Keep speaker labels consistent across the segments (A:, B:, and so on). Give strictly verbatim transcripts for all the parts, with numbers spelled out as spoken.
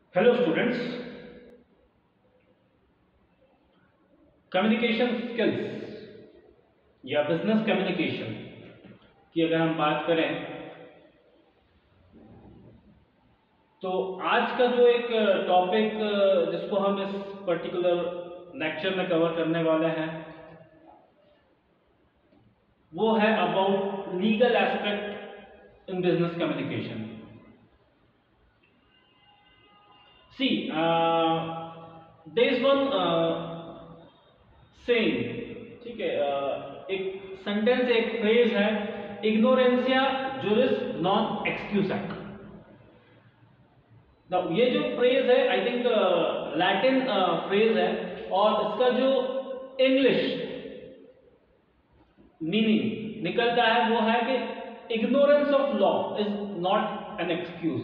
A: Hello students, communication skills या business communication की अगर हम बात करें तो आज का जो एक टॉपिक जिसको हम इस पर्टिकुलर लेक्चर में कवर करने वाले हैं वो है about legal aspect in business communication. See there is one saying, ठीक है, uh, एक सेंटेंस एक फ्रेज है, इग्नोरेंसिया जुरिस नॉन एक्सक्यूसेट। ये जो फ्रेज है आई थिंक लैटिन फ्रेज है और इसका जो इंग्लिश मीनिंग निकलता है वो है कि ignorance of law is not an excuse.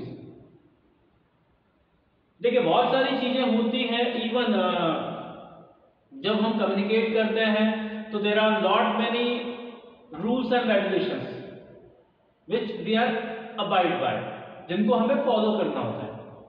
A: देखिए बहुत सारी चीजें होती हैं, इवन जब हम कम्युनिकेट करते हैं तो there are lot many rules and regulations which we are abide by, जिनको हमें फॉलो करना होता है।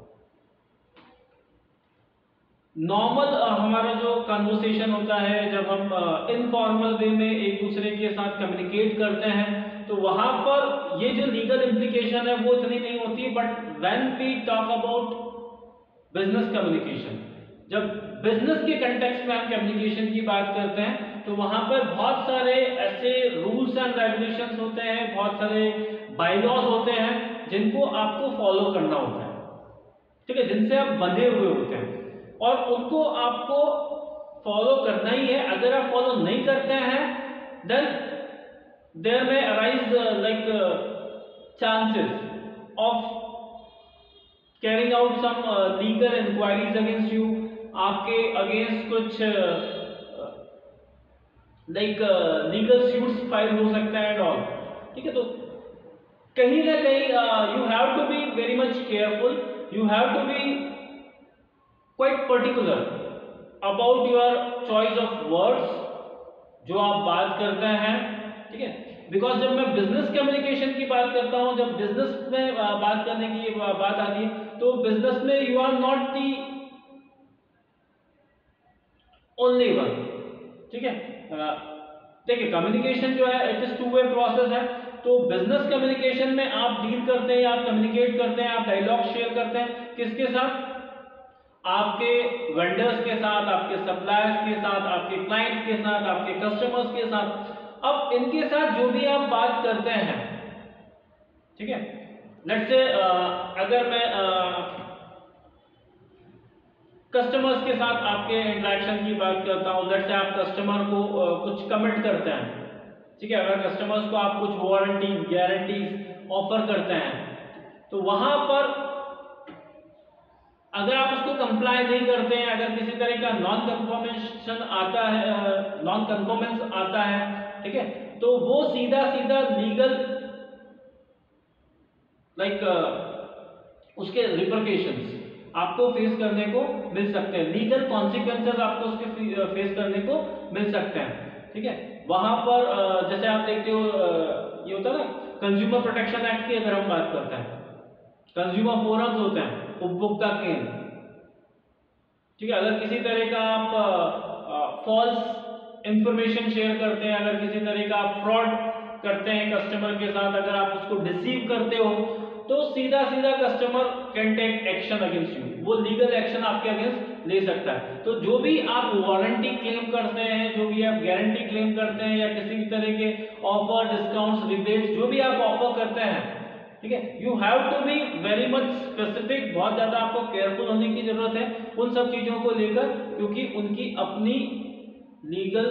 A: नॉर्मल हमारा जो कन्वर्सेशन होता है, जब हम इनफॉर्मल वे में एक दूसरे के साथ कम्युनिकेट करते हैं तो वहां पर ये जो लीगल इम्प्लीकेशन है वो इतनी नहीं होती। But when we talk about business communication, जब बिजनेस के कंटेक्स्ट में हम कम्युनिकेशन की बात करते हैं तो वहां पर बहुत सारे ऐसे रूल्स एंड रेगुलेशंस होते हैं, बहुत सारे बायलॉज होते हैं जिनको आपको फॉलो करना होता है, ठीक है, जिनसे आप बंधे हुए होते हैं और उनको आपको फॉलो करना ही है। अगर आप फॉलो नहीं करते हैं देन देयर में arise like chances of carrying out some legal inquiries against you. आपके अगेंस्ट कुछ लाइक लीगल सूट्स फाइल हो सकता है एंड ऑल, ठीक है। तो कहीं ना कहीं you have to be very much careful, you have to be quite particular about your choice of words जो आप बात करते हैं, ठीक है। बिकॉज जब मैं बिजनेस कम्युनिकेशन की बात करता हूं, जब बिजनेस में बात करने की बात आती है तो बिजनेस में you are not the only one, ठीक है। देखिए कम्युनिकेशन जो है it is two way process है। तो बिजनेस कम्युनिकेशन में आप डील करते हैं, आप कम्युनिकेट करते हैं, आप डायलॉग शेयर करते हैं किसके साथ? आपके वेंडर्स के साथ, आपके सप्लायर्स के साथ, आपके क्लाइंट्स के साथ, आपके कस्टमर्स के साथ। अब इनके साथ जो भी आप बात करते हैं, ठीक है, लेट्स से अगर मैं कस्टमर्स के साथ आपके इंटरेक्शन की बात करता हूं, लेट्स से आप कस्टमर को uh, कुछ कमिट करते हैं, ठीक है, अगर कस्टमर्स को आप कुछ वारंटीज गारंटीज ऑफर करते हैं तो वहां पर अगर आप उसको कंप्लाई नहीं करते हैं, अगर किसी तरह का नॉन कंफर्मेशन आता है, नॉन कंफर्मेंस आता है, ठीक है, तो वो सीधा सीधा लीगल लाइक like, उसके रिपरकेशंस आपको फेस करने को मिल सकते हैं, लीगल कॉन्सिक्वेंसेस आपको उसके फेस करने को मिल सकते हैं, ठीक है। वहां पर जैसे आप देखते हो ये होता है ना कंज्यूमर प्रोटेक्शन एक्ट की, अगर हम बात करते हैं, कंज्यूमर फोरम्स होते हैं, उपभोक्ता केंद्र, ठीक है। अगर किसी तरह का आप फॉल्स इंफॉर्मेशन शेयर करते हैं, अगर किसी तरह का आप फ्रॉड करते हैं कस्टमर के साथ, अगर आप उसको डिसीव करते हो तो सीधा सीधा customer can take action against you, वो लीगल एक्शन आपके अगेंस्ट ले सकता है। तो जो भी आप वारंटी क्लेम करते हैं, जो भी आप गारंटी क्लेम करते हैं या किसी भी तरह के ऑफर, डिस्काउंट्स, रिबेट्स जो भी आप ऑफर करते हैं, ठीक है, you have to be very much specific, बहुत ज्यादा आपको केयरफुल होने की जरूरत है उन सब चीजों को लेकर, क्योंकि उनकी अपनी लीगल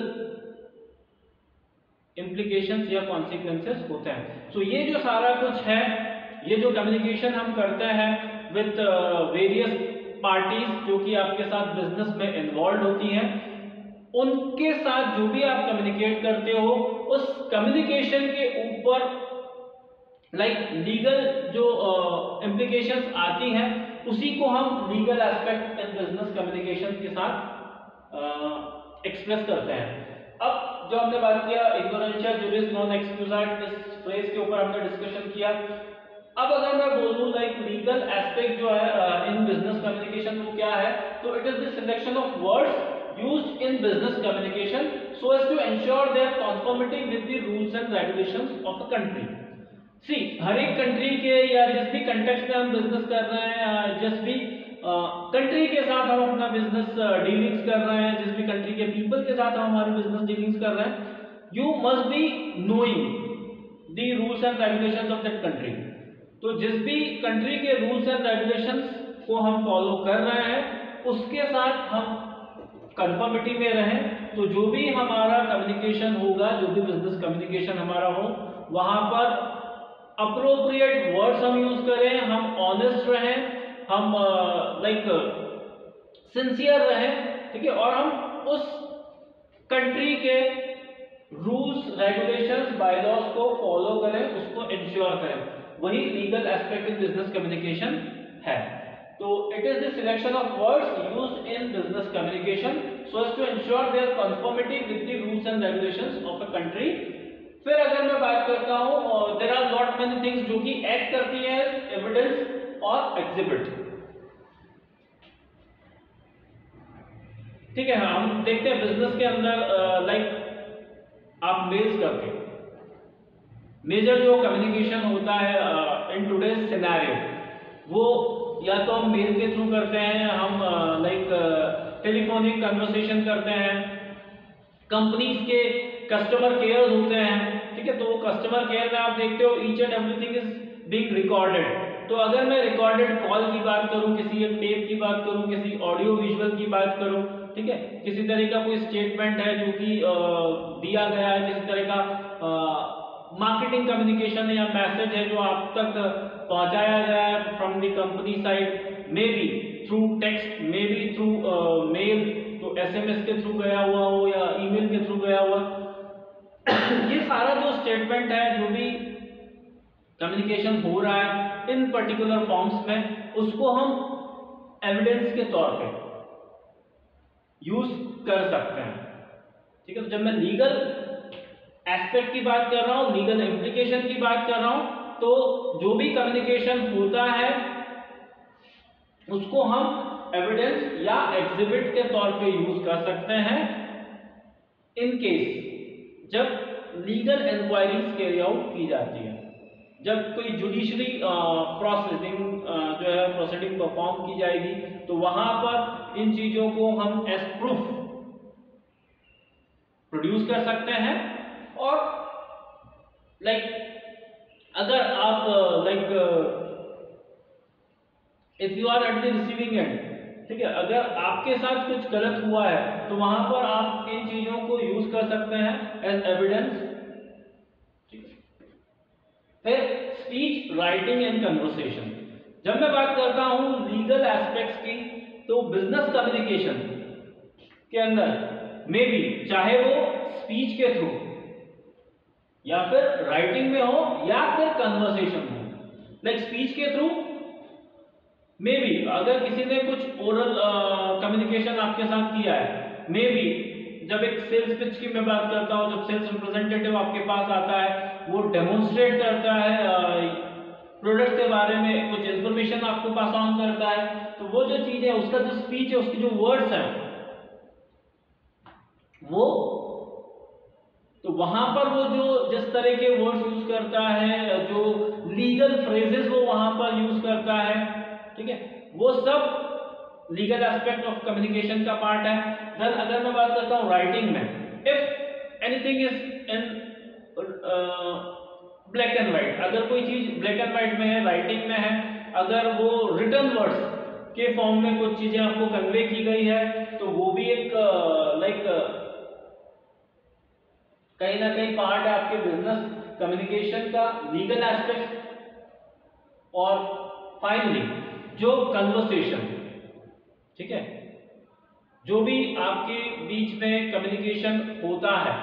A: इम्प्लीकेशंस या कॉन्सिक्वेंसेस होते हैं। सो so, ये जो सारा कुछ है, ये जो कम्युनिकेशन हम करते हैं विद वेरियस पार्टीज जो कि आपके साथ बिजनेस में इन्वॉल्व होती हैं, उनके साथ जो भी आप कम्युनिकेट करते हो उस कम्युनिकेशन के ऊपर लाइक लीगल जो इम्प्लीकेशंस uh, आती हैं उसी को हम legal aspect in business communication के साथ एक्सप्रेस uh, करते हैं। अब जो हमने बात किया इग्नोरेंशिया जुरिस नॉन एक्सक्यूजेट, इस फ्रेज के ऊपर हमने डिस्कशन किया। अब अगर मैं बोलूं लाइक लीगल एस्पेक्ट जो है इन बिजनेस कम्युनिकेशन वो क्या है, तो it is the selection of words used in business communication so as to ensure their conformity with the rules and regulations of a country. See हर एक कंट्री के या जिस भी कंटेक्स्ट में हम बिजनेस कर रहे हैं, जिस भी कंट्री uh, के साथ हम अपना बिजनेस डीलिंग्स uh, कर रहे हैं, जिस भी कंट्री के पीपल के साथ हम हमारे बिजनेस डीलिंग्स कर रहे हैं, you must be knowing the rules and regulations of that country. तो जिस भी कंट्री के रूल्स एंड रेगुलेशंस को हम फॉलो कर रहे हैं उसके साथ हम कंफर्मिटी में रहें, तो जो भी हमारा कम्युनिकेशन होगा, जो भी बिजनेस कम्युनिकेशन हमारा हो, वहां पर अप्रोप्रिएट वर्ड्स हम यूज करें, हम ऑनेस्ट रहें, हम लाइक सिंसियर रहें, ठीक है, और हम उस कंट्री के रूल्स रेगुलेशंस बायलॉज को फॉलो करें, उसको इंश्योर करें, वही legal aspect in business communication है। तो it is the selection of words used in business communication so as to ensure their conformity with the rules and regulations of a country. फिर अगर मैं बात करता हूं, there are lot many things जो कि एक्ट करती है एविडेंस और एग्जिबिट, ठीक है। हम देखते हैं बिजनेस के अंदर लाइक आप मेल्स करके मेजर जो कम्युनिकेशन होता है इन टुडेज सिनेरियो, वो या तो हम मेल के थ्रू करते हैं, हम लाइक टेलीफोनिक कन्वर्सेशन करते हैं, कंपनीज के कस्टमर केयर होते हैं, ठीक है। तो वो कस्टमर केयर में आप देखते हो each and everything is being recorded. तो अगर मैं रिकॉर्डेड कॉल की बात करूं, किसी एक टेप की बात करूं, किसी ऑडियो विजुअल की बात करूं, ठीक है, किसी तरह का कोई स्टेटमेंट है जो कि दिया गया है, किसी तरह का मार्केटिंग कम्युनिकेशन है या मैसेज है जो आप तक पहुंचाया गया है from the company side, maybe through text, maybe through mail, तो एसएमएस के थ्रू गया हुआ हो या ईमेल के थ्रू गया हुआ ये सारा जो स्टेटमेंट है, जो भी कम्युनिकेशन हो रहा है इन पर्टिकुलर फॉर्म्स में, उसको हम एविडेंस के तौर पे यूज कर सकते हैं, ठीक है। जब मैं लीगल एस्पेक्ट की बात कर रहा हूं, लीगल इम्प्लीकेशन की बात कर रहा हूं, तो जो भी कम्युनिकेशन होता है उसको हम एविडेंस या एग्जिबिट के तौर पे यूज कर सकते हैं इन केस जब लीगल इंक्वायरीज कैरी आउट की जाती है, जब कोई जुडिशरी प्रोसीडिंग जो है प्रोसीडिंग परफॉर्म की जाएगी, तो वहां पर इन चीजों को हम एज प्रूफ प्रोड्यूस कर सकते हैं। और लाइक like, अगर आप like if you are at the receiving end, ठीक है, अगर आपके साथ कुछ गलत हुआ है तो वहां पर आप इन चीजों को यूज कर सकते हैं एज एविडेंस, ठीक है। फिर स्पीच, राइटिंग एंड कन्वर्सेशन। जब मैं बात करता हूं लीगल एस्पेक्ट्स की, तो बिजनेस कम्युनिकेशन के अंदर मे बी चाहे वो स्पीच के थ्रू या फिर राइटिंग में हो या फिर कन्वर्सेशन हो, लाइक स्पीच के थ्रू मे बी अगर किसी ने कुछ ओरल कम्युनिकेशन आपके साथ किया है, मे बी जब एक सेल्स पिच की मैं बात करता हूं, जब सेल्स रिप्रेजेंटेटिव आपके पास आता है, वो डेमोन्स्ट्रेट करता है प्रोडक्ट के बारे में, कुछ इंफॉर्मेशन आपको पास ऑन करता है, तो वो जो चीज है, उसका जो स्पीच है, उसके जो वर्ड्स हैं, वो तो वहां पर वो जो जिस तरह के वर्ड्स यूज करता है, जो लीगल फ्रेजेस वो वहां पर यूज करता है, ठीक है, वो सब लीगल एस्पेक्ट ऑफ कम्युनिकेशन का पार्ट है। देन अगर मैं बात करता हूं राइटिंग में, if anything is in black and white, अगर कोई चीज ब्लैक एंड व्हाइट में है, राइटिंग में है, अगर वो रिटन वर्ड्स के फॉर्म में कुछ चीजें आपको कन्वे की गई है, तो वो भी एक लाइक uh, like, कहीं ना कहीं पार्ट है आपके बिजनेस कम्युनिकेशन का लीगल एस्पेक्ट। और फाइनली जो कन्वर्सेशन, ठीक है, जो भी आपके बीच में कम्युनिकेशन होता है,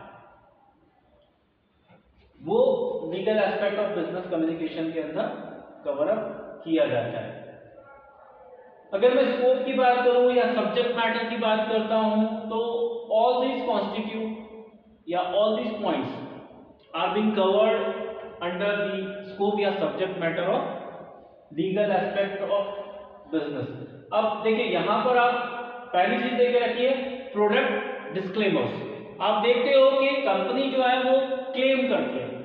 A: वो legal aspect of business communication के अंदर कवर अप किया जाता है। अगर मैं स्कोप की बात करूं या सब्जेक्ट मैटर की बात करता हूं, तो ऑल दीज कॉन्स्टिट्यूट या all these points are being covered under the scope या subject matter of legal aspect of business. अब देखिए यहां पर आप पहली चीज देख के रखिए, प्रोडक्ट डिस्क्लेमर्स। आप देखते हो कि कंपनी जो है वो क्लेम करती है,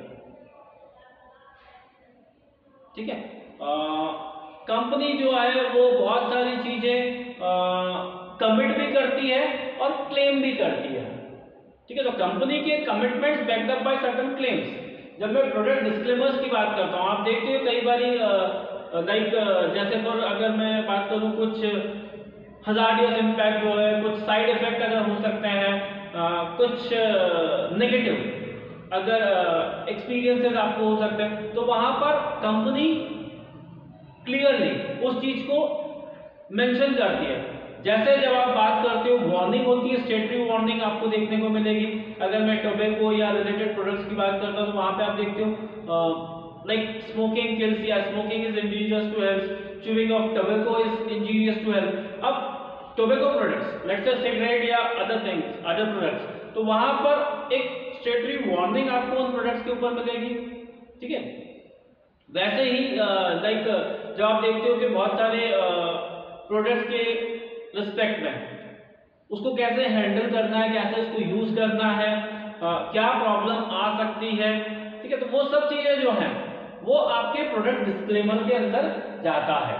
A: ठीक है, कंपनी जो है वो बहुत सारी चीजें कमिट भी करती है और क्लेम भी करती है, ठीक है। तो कंपनी के commitments backed up by certain claims. जब मैं प्रोडक्ट डिस्क्लेमर्स की बात करता हूं, आप देखते हो कई बारी लाइक जैसे फॉर अगर मैं बात करूं कुछ हजार्डियस इम्पैक्ट जो है, कुछ साइड इफेक्ट अगर हो सकते हैं, कुछ नेगेटिव अगर एक्सपीरियंसेस आपको हो सकते हैं, तो वहां पर कंपनी क्लियरली उस चीज को मेंशन करती है। जैसे जब आप बात करते हो वार्निंग होती है, स्टेटरी वार्निंग आपको देखने को मिलेगी। अगर मैं टोबैको या रिलेटेड प्रोडक्ट्स की बात करता हूं तो वहां पे आप देखते हो लाइक स्मोकिंग किल्स या smoking is injurious to health, chewing of tobacco is injurious to health. अब tobacco products, let's say cigarette या अदर थिंग्स, अदर प्रोडक्ट्स, तो वहां पर एक स्टेटरी वार्निंग आपको उन प्रोडक्ट्स के ऊपर मिलेगी, ठीक है। वैसे ही लाइक जब आप देखते हो कि बहुत सारे प्रोडक्ट्स के रिस्पेक्ट में उसको कैसे हैंडल करना है, कैसे उसको यूज करना है, आ, क्या प्रॉब्लम आ सकती है, ठीक है, तो वो सब चीजें जो हैं वो आपके प्रोडक्ट डिस्क्लेमर के अंदर जाता है।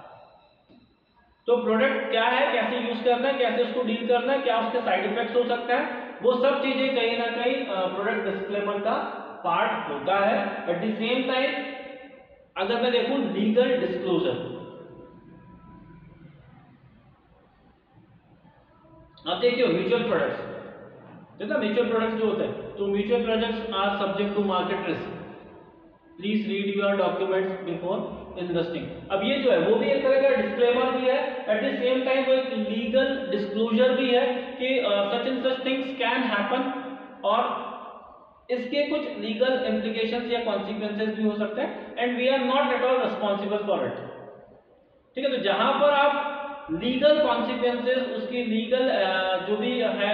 A: तो प्रोडक्ट क्या है, कैसे यूज करना है, कैसे उसको डील करना है, क्या उसके साइड इफेक्ट्स हो सकता है, वो सब चीजें कहीं ना कहीं प्रोडक्ट डिस्क्लेमर का पार्ट होता है। एट द सेम टाइम अगर मैं देखूं लीगल डिस्क्लोजर, आप देखिए म्यूचुअल प्रोडक्ट्स, देखो म्यूचुअल प्रोडक्ट्स जो होते हैं, तो mutual products are subject to market risk, please read your documents before investing. अब ये जो है वो भी एक तरह का डिस्क्लेमर भी है, एट द सेम टाइम वो एक लीगल डिस्क्लोजर भी है कि such and such things can happen, और इसके कुछ लीगल इम्प्लीकेशंस या कॉन्सिक्वेंसेस भी हो सकते हैं, and we are not at all responsible for it, ठीक है। तो जहां पर आप लीगल कॉन्सिक्वेंसेस, उसकी लीगल जो भी है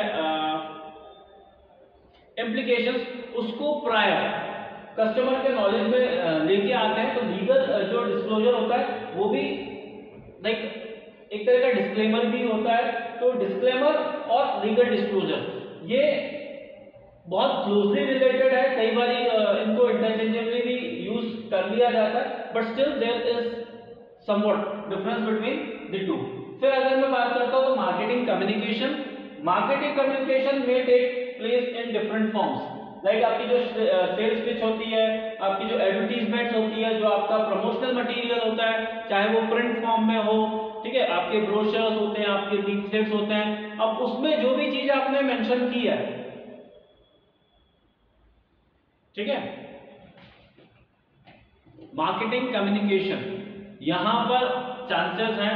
A: इम्प्लीकेशंस, उसको प्रायर कस्टमर के नॉलेज में लेके आते हैं, तो लीगल जो डिस्क्लोजर होता है वो भी लाइक एक तरह का डिस्क्लेमर भी होता है। तो डिस्क्लेमर और लीगल डिस्क्लोजर ये बहुत क्लोजली रिलेटेड है, कई बार इनको इंटरचेंजेबली भी यूज कर लिया जाता है, but still there is somewhat difference between the two. फिर अगर मैं बात करता हूं तो मार्केटिंग कम्युनिकेशन, मार्केटिंग कम्युनिकेशन में take place in different forms, like आपकी जो सेल्स पिच होती है, आपकी जो एडवर्टीजमेंट्स होती है, जो आपका प्रमोशनल मटेरियल होता है, चाहे वो प्रिंट फॉर्म में हो, ठीक है, आपके ब्रोशर्स होते हैं, आपके लीफलेट्स होते हैं, अब उसमें जो भी चीज आपने मेंशन की है, ठीक है, मार्केटिंग कम्युनिकेशन, यहां पर चांसेस हैं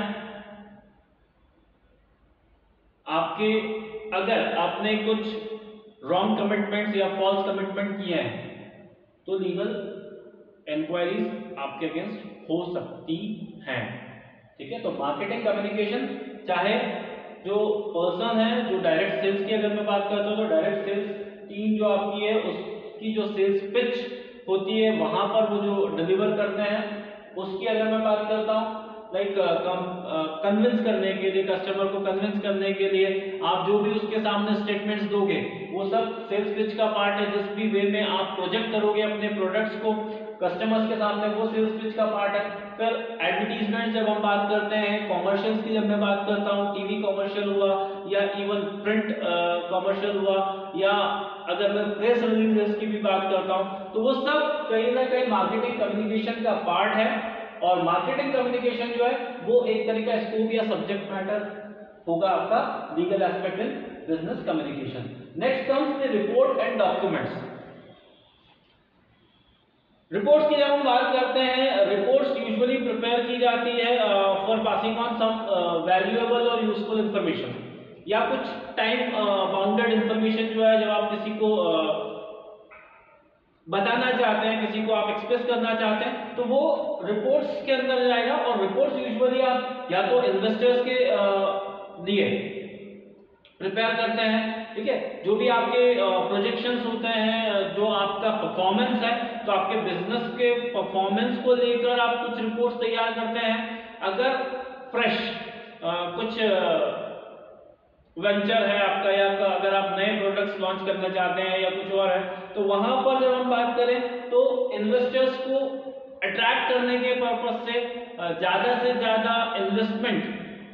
A: आपके, अगर आपने कुछ रॉन्ग कमिटमेंट्स या फॉल्स कमिटमेंट किए हैं तो लीगल इंक्वायरीज आपके अगेंस्ट हो सकती हैं, ठीक है। तो मार्केटिंग कम्युनिकेशन, चाहे जो पर्सन है जो डायरेक्ट सेल्स की अगर मैं बात करता हूं तो डायरेक्ट सेल्स टीम जो आपकी है उसकी जो सेल्स पिच होती है वहां पर वो जो डिलीवर करते हैं उसकी अगर मैं बात करता हूं, लाइक कन्विंस करने के लिए, कस्टमर को कन्विंस करने के लिए आप जो भी उसके सामने स्टेटमेंट्स दोगे वो सब सेल्स पिच का पार्ट है। जिस भी वे में आप प्रोजेक्ट करोगे अपने प्रोडक्ट्स को कस्टमर्स के सामने, वो सेल्स पिच का पार्ट है। फिर एडवर्टीजमेंट जब हम बात करते हैं, कॉमर्शियल्स की जब मैं बात करता हूँ, टीवी कॉमर्शियल हुआ या इवन प्रिंट कॉमर्शियल हुआ, या अगर मैं प्रेस रिलीजेस की भी बात करता हूँ, तो वो सब कहीं ना कहीं मार्केटिंग कम्युनिकेशन का पार्ट है। और मार्केटिंग कम्युनिकेशन जो है वो एक तरह का स्कोप या सब्जेक्ट मैटर होगा आपका legal aspect in business communication. Next comes the report and documents. Reports की जब हम बात करते हैं, रिपोर्ट्स यूजुअली प्रिपेयर की जाती है for passing on some valuable और यूजफुल इंफॉर्मेशन, या कुछ टाइम बाउंडेड इंफॉर्मेशन जो है, जब आप किसी को uh, बताना चाहते हैं, किसी को आप एक्सप्रेस करना चाहते हैं, तो वो रिपोर्ट्स के अंदर जाएगा। और रिपोर्ट्स यूजुअली आप या तो इन्वेस्टर्स के लिए प्रिपेयर करते हैं, ठीक है, जो भी आपके प्रोजेक्शंस होते हैं, जो आपका परफॉर्मेंस है, तो आपके बिजनेस के परफॉर्मेंस को लेकर आप कुछ रिपोर्ट्स तैयार करते हैं। अगर फ्रेश कुछ वेंचर है आपका, या अगर आप नए प्रोडक्ट्स लॉन्च करना चाहते हैं या कुछ और है, तो वहां पर जब हम बात करें तो इन्वेस्टर्स को अट्रैक्ट करने के पर्पस से ज्यादा से ज्यादा इन्वेस्टमेंट,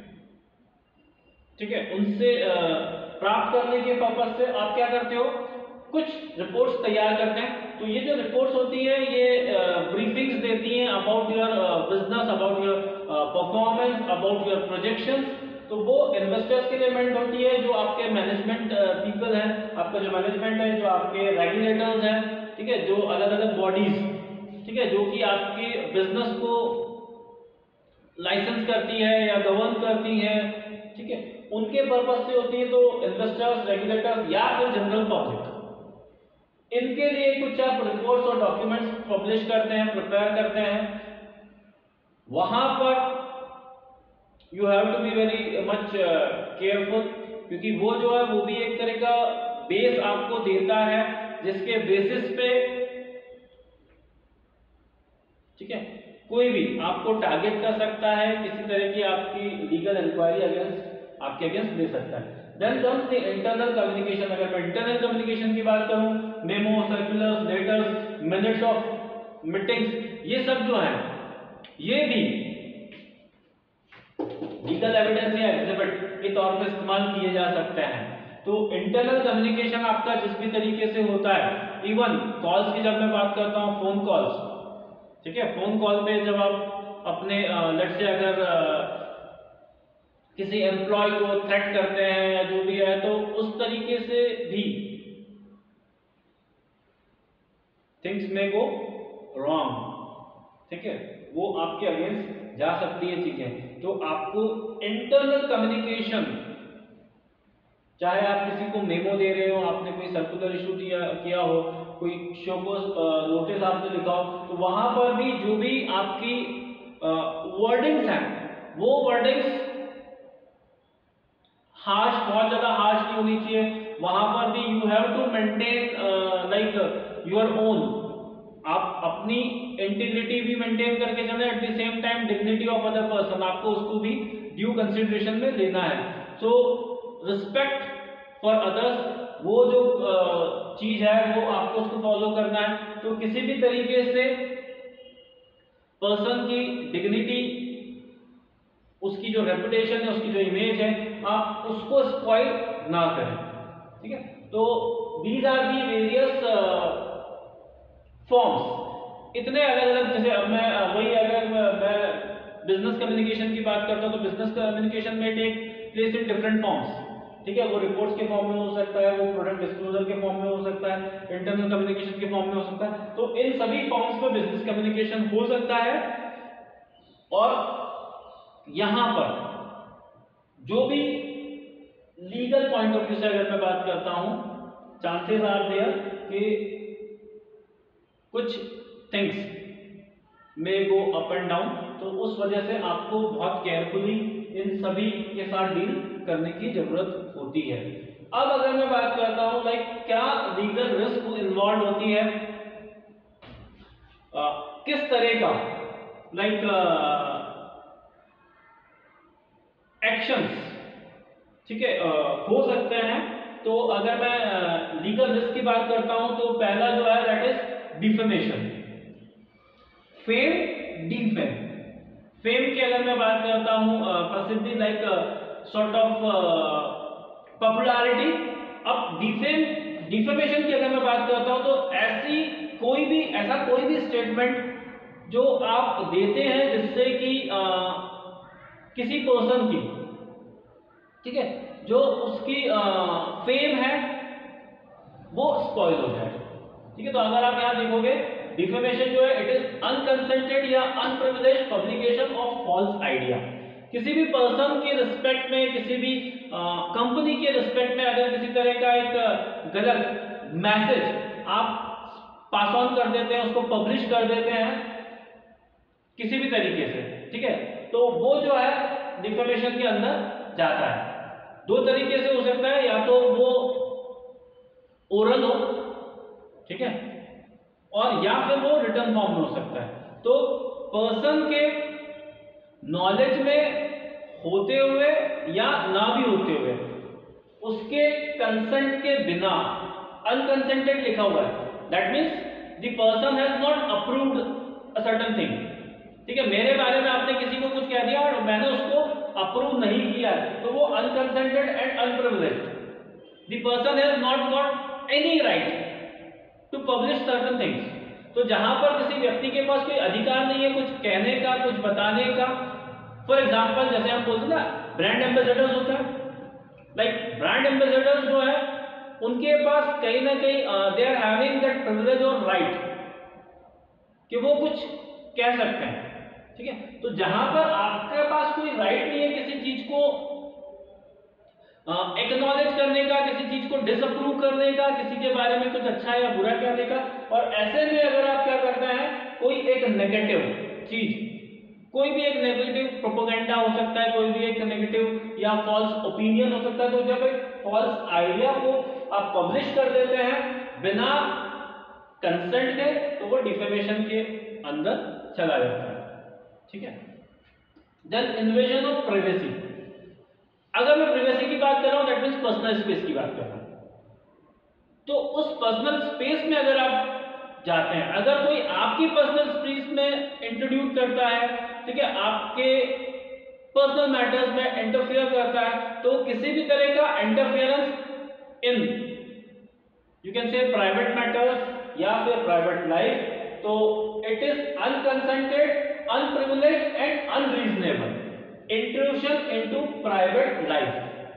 A: ठीक है, उनसे प्राप्त करने के पर्पस से आप क्या करते हो, कुछ रिपोर्ट्स तैयार करते हैं। तो ये जो रिपोर्ट्स होती है ये ब्रीफिंग्स देती हैं about your business, about your performance, about your projections. तो वो इन्वेस्टर्स के लिए मेंट होती है, जो आपके मैनेजमेंट पीपल हैं, आपका जो मैनेजमेंट है, जो आपके रेगुलेटर्स हैं, ठीक है, जो अलग अलग बॉडीज, ठीक है, जो कि आपके बिजनेस को लाइसेंस करती है या गवर्न करती है, ठीक है, उनके पर्पस से होती है। तो इन्वेस्टर्स, रेगुलेटर्स या फिर जनरल पब्लिक, इनके लिए कुछ आप रिपोर्ट्स और डॉक्यूमेंट्स पब्लिश करते हैं, प्रिपेयर करते हैं। वहां पर you have to be very much careful, क्योंकि वो जो है वो भी एक तरह का बेस आपको देता है, जिसके बेसिस पे, ठीक है, कोई भी आपको टारगेट कर सकता है, किसी तरह की आपकी लीगल इंक्वायरी अगेंस्ट आपके अगेंस्ट दे सकता है। Then comes the internal communication. अगर मैं इंटरनल कम्युनिकेशन की बात करूं, memo, circulars, letters, minutes of meetings, ये सब जो है ये भी लीगल एविडेंस या एग्जिबिट के तौर पर इस्तेमाल किए जा सकते हैं। तो इंटरनल कम्युनिकेशन आपका जिस भी तरीके से होता है, इवन कॉल्स की जब मैं बात करता हूं, फोन कॉल्स, ठीक है, फोन कॉल पे जब आप अपने लेट्स से अगर आ, किसी एम्प्लॉय को थ्रेट करते हैं या जो भी है, तो उस तरीके से भी थिंग्स में गो रॉन्ग, ठीक है, वो आपके अगेंस्ट जा सकती है चीजें। तो आपको इंटरनल कम्युनिकेशन, चाहे आप किसी को मेमो दे रहे हो, आपने कोई सर्कुलर इशू किया हो, कोई शो को नोटिस आपने लिखा हो, तो वहां पर भी जो भी आपकी वर्डिंग्स हैं, वो वर्डिंग्स हार्श, बहुत ज्यादा हार्श नहीं होनी चाहिए। वहां पर भी you have to maintain like your own, आप अपनी इंटीग्रिटी भी मेंटेन करके चले, at the same time dignity of other person, आपको उसको भी ड्यू कंसिडरेशन में लेना है। सो रिस्पेक्ट फॉर अदर्स, वो जो uh, चीज है वो आपको उसको फॉलो करना है। तो किसी भी तरीके से पर्सन की डिग्निटी, उसकी जो रेपुटेशन है, उसकी जो इमेज है, आप उसको स्पॉइल ना करें, ठीक है। तो these are the various forms, इतने अलग अलग, जैसे अब मैं वही अगर मैं बिजनेस कम्युनिकेशन की बात करता हूं, तो बिजनेस कम्युनिकेशन में take place in different forms, ठीक है, वो रिपोर्ट्स के फॉर्म में हो सकता है, वो प्रोडक्ट डिस्क्लोजर के फॉर्म में हो सकता है, इंटरनल कम्युनिकेशन के फॉर्म में हो सकता है। तो इन सभी फॉर्म्स में बिजनेस कम्युनिकेशन हो सकता है। और यहां पर जो भी लीगल पॉइंट ऑफ व्यू से अगर मैं बात करता हूं, चांसेस आर देयर कि कुछ थिंग्स में गो अप एंड डाउन, तो उस वजह से आपको बहुत केयरफुली इन सभी के साथ डील करने की जरूरत होती है। अब अगर मैं बात करता हूं लाइक क्या लीगल रिस्क इन्वॉल्व होती है, आ, किस तरह का लाइक एक्शंस, ठीक है, हो सकते हैं। तो अगर मैं लीगल रिस्क की बात करता हूं, तो पहला जो है that is defamation, fame, defame. Fame की अगर मैं बात करता हूं, प्रसिद्धि, लाइक सॉर्ट ऑफ पॉपुलैरिटी। अब डिफेम, डिफेमेशन की अगर मैं बात करता हूं, तो ऐसी कोई भी ऐसा कोई भी स्टेटमेंट जो आप देते हैं जिससे कि किसी पर्सन की, ठीक है, जो उसकी फेम है वो स्पॉइल हो जाए, ठीक है। तो अगर आप यहां देखोगे, डिफेमेशन जो है इट इज अनकंसेंटेड या unprivileged publication of false idea. किसी भी पर्सन के रिस्पेक्ट में, किसी भी कंपनी के रिस्पेक्ट में अगर किसी तरह का एक गलत मैसेज आप पास ऑन कर देते हैं, उसको पब्लिश कर देते हैं किसी भी तरीके से, ठीक है, तो वो जो है डिफेमेशन के अंदर जाता है। दो तरीके से हो सकता है, या तो वो ओरल हो, ठीक है, और या फिर वो रिटर्न फॉर्म में हो सकता है। तो पर्सन के नॉलेज में होते हुए या ना भी होते हुए, उसके कंसेंट के बिना, अनकंसेंटेड लिखा हुआ है, that means the person has not approved a certain thing. ठीक है, मेरे बारे में आपने किसी को कुछ कह दिया और मैंने उसको अप्रूव नहीं किया, तो वो unconsented and unprivileged. The person has not got any right to publish certain things. तो जहां पर किसी व्यक्ति के पास कोई अधिकार नहीं है कुछ कहने का, कुछ बताने का, फॉर एग्जाम्पल जैसे हम बोलते हैं ना ब्रांड एम्बेसडर्स होता है, लाइक ब्रांड एम्बेसडर्स जो है उनके पास कहीं ना कहीं they are having that privilege और राइट कि वो कुछ कह सकते हैं। ठीक है, तो जहां पर आपके पास कोई राइट नहीं है किसी चीज को एक्नॉलेज करने का, किसी चीज को डिसअप्रूव करने का, किसी के बारे में कुछ अच्छा या बुरा कहने का, और ऐसे में अगर आप क्या करते हैं, कोई एक नेगेटिव चीज, कोई भी एक नेगेटिव प्रोपेगेंडा हो सकता है, कोई भी एक नेगेटिव या फॉल्स ओपिनियन हो सकता है, तो जब एक फॉल्स आइडिया को आप पब्लिश कर देते हैं बिना कंसेंट के, तो वो डिफेमेशन के अंदर चला जाता है। ठीक है, देन इन्वेजन ऑफ प्राइवेसी। अगर मैं प्राइवेसी की बात कर रहा हूं, दैट मीन्स पर्सनल स्पेस की बात कर रहा हूं। तो उस पर्सनल स्पेस में अगर आप जाते हैं, अगर कोई आपकी पर्सनल स्पेस में इंट्रोड्यूस करता है, ठीक है, आपके पर्सनल मैटर्स में इंटरफियर करता है, तो किसी भी तरह का interference in you can say private matters या फिर प्राइवेट लाइफ, तो it is unconsented, unprivileged and unreasonable intrusion into private life.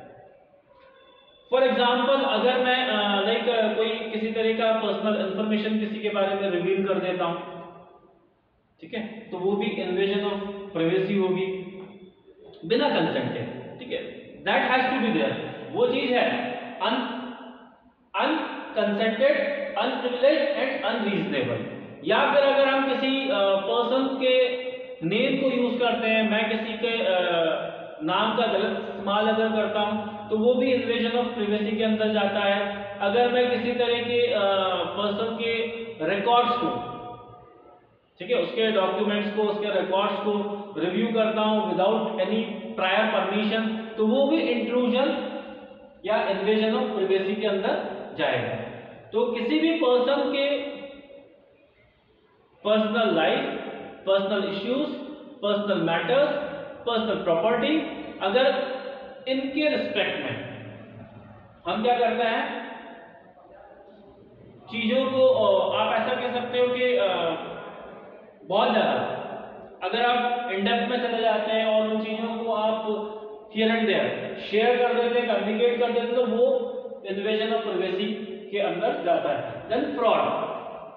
A: For example, अगर मैं लाइक uh, कोई किसी तरह का पर्सनल इंफॉर्मेशन किसी के बारे में रिवील कर देता हूं, ठीक है, तो वो भी इन्वेजन ऑफ प्राइवेसी होगी बिना कंसेंट के। ठीक है, that has to be there. वो चीज है un unconsented, unprivileged and unreasonable. या फिर अगर हम किसी पर्सन uh, के नेम को यूज करते हैं, मैं किसी के uh, नाम का गलत इस्तेमाल अगर करता हूं, तो वो भी इन्वेजन ऑफ प्राइवेसी के अंदर जाता है। अगर मैं किसी तरह के पर्सन के रिकॉर्ड्स को, ठीक है, उसके डॉक्यूमेंट्स को, उसके रिकॉर्ड्स को रिव्यू करता हूं विदाउट एनी प्रायर परमिशन, तो वो भी इंट्रूजन या इन्वेजन ऑफ प्राइवेसी के अंदर जाएगा। तो किसी भी पर्सन के personal life, personal issues, personal matters, personal property, अगर इनके रिस्पेक्ट में हम क्या करते हैं, चीजों को, आप ऐसा कह सकते हो कि बहुत ज्यादा अगर आप इंडेप्थ में चले जाते हैं और उन चीजों को आप हियर एंड देयर शेयर कर देते हैं, कम्युनिकेट कर देते हैं, तो वो इन्वेजन ऑफ प्राइवेसी के अंदर जाता है। Than fraud.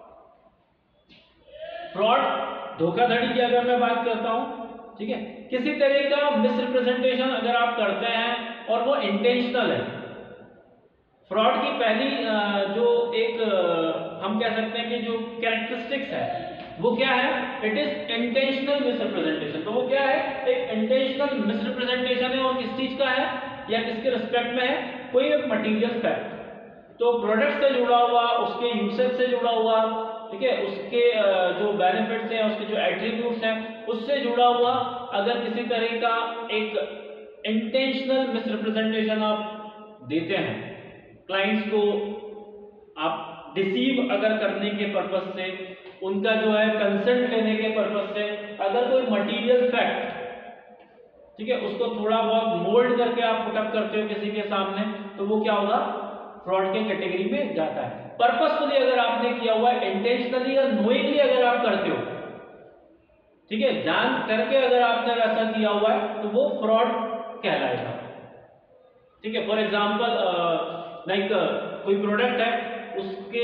A: फ्रॉड, धोखाधड़ी की अगर मैं बात करता हूं, ठीक है, किसी तरह का मिसरिप्रेजेंटेशन अगर आप करते हैं और वो इंटेंशनल है। फ्रॉड की पहली जो एक हम कह सकते हैं कि जो कैरेक्टरिस्टिक्स है वो क्या है, इट इज इंटेंशनल मिसरिप्रेजेंटेशन। तो वो क्या है, एक इंटेंशनल मिसरिप्रेजेंटेशन है, और किस चीज का है या किसके रिस्पेक्ट में है, कोई एक मटेरियल फैक्ट, तो प्रोडक्ट से जुड़ा हुआ, उसके यूसेज से जुड़ा हुआ, ठीक है, उसके जो बेनिफिट्स हैं, उसके जो एट्रीब्यूट्स हैं, उससे जुड़ा हुआ अगर किसी तरह का एक इंटेंशनल मिसरिप्रेजेंटेशन आप देते हैं, क्लाइंट्स को आप डिसीव अगर करने के पर्पस से, उनका जो है कंसेंट लेने के पर्पस से, अगर कोई मटेरियल फैक्ट, ठीक है, उसको थोड़ा बहुत मोल्ड करके आप पुटअप करते हो किसी के सामने, तो वो क्या होगा, फ्रॉड के कैटेगरी में जाता है। पर्पसफुली अगर आपने किया हुआ है, इंटेंशनली या नोइंगली अगर आप करते हो, ठीक है, जान करके अगर आपने ऐसा किया हुआ है, तो वो फ्रॉड कहलाएगा। ठीक है, फॉर एग्जांपल लाइक कोई प्रोडक्ट है, उसके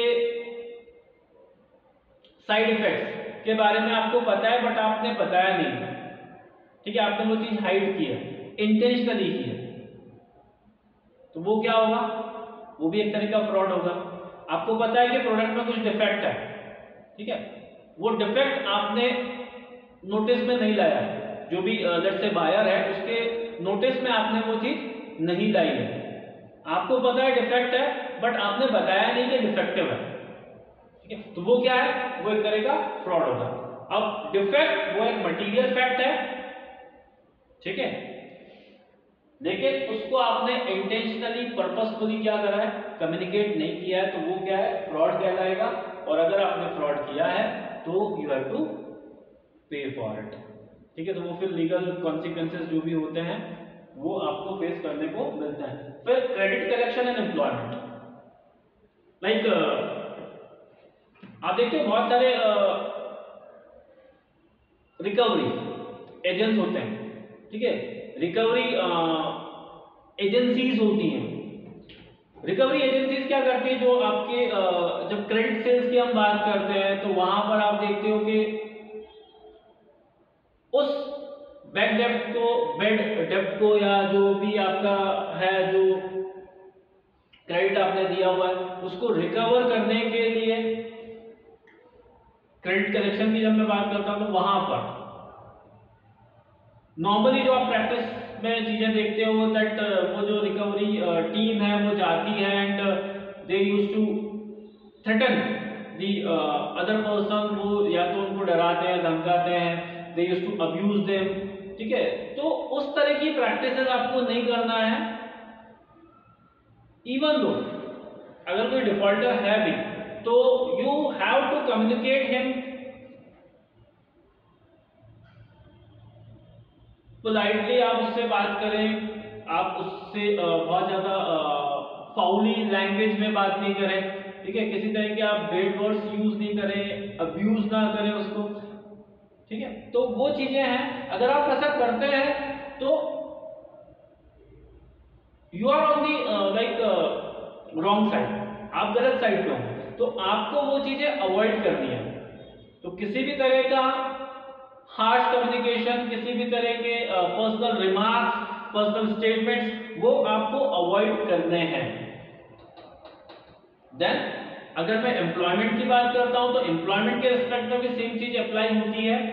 A: साइड इफेक्ट्स के बारे में आपको पता है बट आपने बताया नहीं, ठीक है, आपने वो चीज हाइड की है, इंटेंशनली की है, तो वो क्या होगा, वो भी एक तरह का फ्रॉड होगा। आपको पता है कि प्रोडक्ट में कुछ डिफेक्ट है, ठीक है, वो डिफेक्ट आपने नोटिस में नहीं लाया है, जो भी लेट्स से बायर है उसके नोटिस में आपने वो चीज नहीं लाई है, आपको पता है डिफेक्ट है बट आपने बताया नहीं कि डिफेक्टिव है, ठीक है, तो वो क्या है, वो एक तरह का फ्रॉड होगा। अब डिफेक्ट वो एक मटेरियल फैक्ट है, ठीक है, लेकिन उसको आपने इंटेंशनली पर्पसफुली क्या करा है, कम्युनिकेट नहीं किया है, तो वो क्या है, फ्रॉड कहलाएगा। और अगर आपने फ्रॉड किया है तो you have to pay for it, ठीक है। तो वो फिर लीगल कॉन्सिक्वेंसेस जो भी होते हैं वो आपको फेस करने को मिलता है। फिर credit collection and employment, like आप देखते हो बहुत सारे रिकवरी एजेंट्स होते हैं, ठीक है, रिकवरी एजेंसीज होती हैं। रिकवरी एजेंसीज क्या करती है, जो आपके uh, जब क्रेडिट सेल्स की हम बात करते हैं तो वहां पर आप देखते हो कि उस बैक डेप्ट को बेड डेप्ट को या जो भी आपका है, जो क्रेडिट आपने दिया हुआ है, उसको रिकवर करने के लिए क्रेडिट कलेक्शन की जब मैं बात करता हूं तो वहां पर नॉर्मली जो आप प्रैक्टिस में चीजें देखते हो दैट वो जो रिकवरी टीम है वो जाती है and they use to threaten the other person, वो या तो उनको डराते हैं, धमकाते हैं, they use to abuse them, ठीक है। तो उस तरह की प्रैक्टिसेस आपको नहीं करना है। इवन दो अगर कोई डिफॉल्टर है भी तो you have to communicate him politely, आप उससे बात करें, आप उससे बहुत ज्यादा फाउली लैंग्वेज में बात नहीं करें, ठीक है, किसी तरह के आप बेड वर्ड्स यूज नहीं करें, अब्यूज ना करें उसको, ठीक है। तो वो चीजें हैं, अगर आप ऐसा करते हैं तो you are on the like wrong side, आप गलत साइड पे हो, तो आपको वो चीजें अवॉइड करनी है। तो किसी भी तरह का हार्श कम्युनिकेशन, किसी भी तरह के पर्सनल रिमार्क्स, पर्सनल स्टेटमेंट्स, वो आपको अवॉइड करने हैं। देन अगर मैं एम्प्लॉयमेंट की बात करता हूं तो एम्प्लॉयमेंट के रिस्पेक्ट में भी सेम चीज अप्लाई होती है।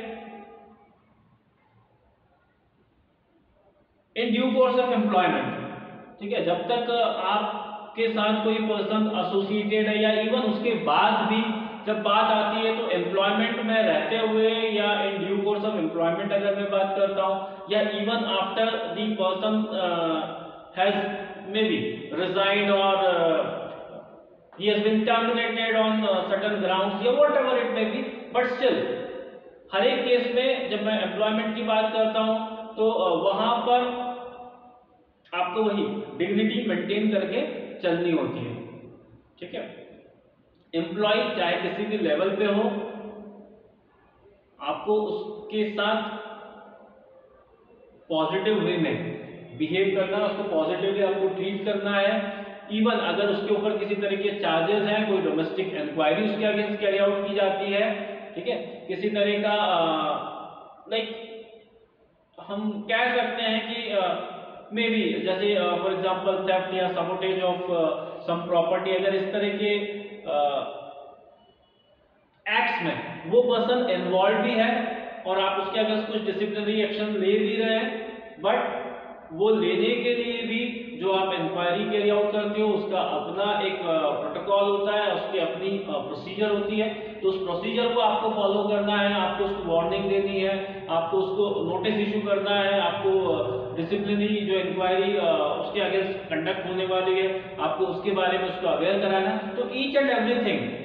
A: In due course of employment, ठीक है, जब तक आपके साथ कोई पर्सन एसोसिएटेड है या इवन उसके बाद भी जब बात आती है तो एम्प्लॉयमेंट में रहते हुए या in due course of employment अगर मैं बात करता हूं या even after the person has may be resigned और he has been terminated on uh, certain grounds या whatever it may be, but still हर एक केस में जब मैं एम्प्लॉयमेंट की बात करता हूं तो uh, वहां पर आपको वही डिग्निटी मेंटेन करके चलनी होती है, ठीक है। एम्प्लॉय चाहे किसी भी लेवल पे हो, आपको उसके साथ पॉजिटिव वे में बिहेव करना है, उसको पॉजिटिवली आपको ट्रीट करना है। इवन अगर उसके ऊपर किसी तरह के चार्जेस हैं, कोई डोमेस्टिक इंक्वायरी उसके अगेंस्ट कैरी आउट की जाती है, ठीक है, किसी तरह का लाइक हम कह सकते हैं कि मे बी जैसे फॉर एग्जांपल थेफ्ट या सबोटेज ऑफ सम प्रॉपर्टी, अगर इस तरह के एक्ट्स में वो पर्सन इन्वॉल्व भी है और आप उसके अगेंस्ट कुछ डिसिप्लिनरी एक्शन ले भी रहे हैं, बट वो लेने के लिए भी जो आप इंक्वायरी कैरी आउट करते हो उसका अपना एक प्रोटोकॉल होता है, उसकी अपनी प्रोसीजर होती है। तो उस प्रोसीजर को आपको फॉलो करना है, आपको उसको वार्निंग देनी है, आपको उसको नोटिस इशू करना है, आपको डिसिप्लिनरी जो इंक्वायरी उसके अगेंस्ट कंडक्ट होने वाली है आपको उसके बारे में उसको अवेयर कराना। तो ईच एंड एवरीथिंग